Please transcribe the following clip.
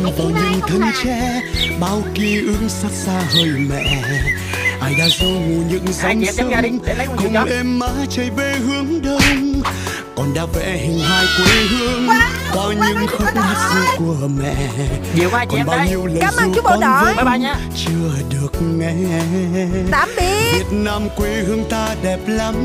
vào những thân tre, bao ký ức sắc xa hơi mẹ. Ai đã du ngủ những dòng sông, cùng em má chạy về hướng đông. Còn đã vẽ hình hài quê hương qua những khúc hát ru của mẹ. Còn bao nhiêu lời ru con vẫn chưa được nghe. Tạm biệt. Việt Nam quê hương ta đẹp lắm,